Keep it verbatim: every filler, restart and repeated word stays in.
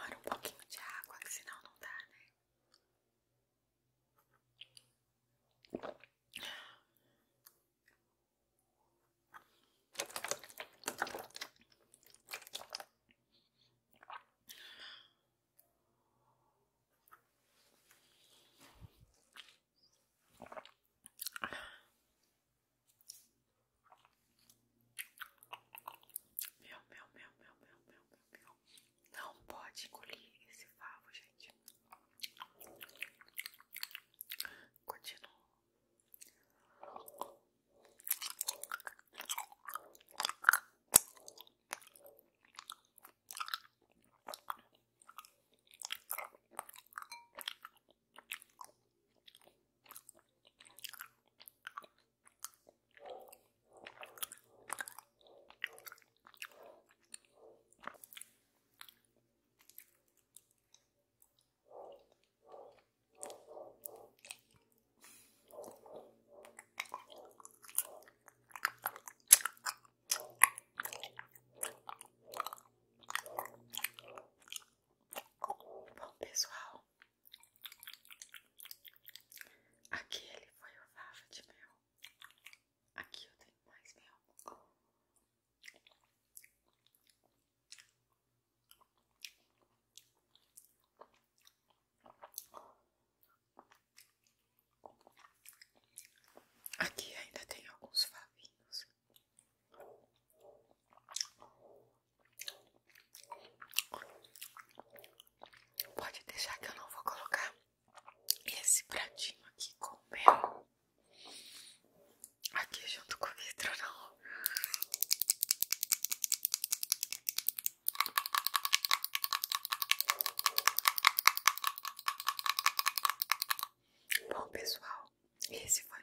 Agora um pouquinho de água, que senão não dá, né? Meu, meu, meu, meu, meu, meu, meu, meu. Não pode engolir esse favo, gente. Continua. Bom, pessoal, aquele foi o fava de mel. Aqui eu tenho mais mel. Aqui ainda tem alguns favinhos. Pode deixar que eu não vou colocar esse pratinho aqui com mel aqui junto com o vidro, não. Bom, pessoal, esse foi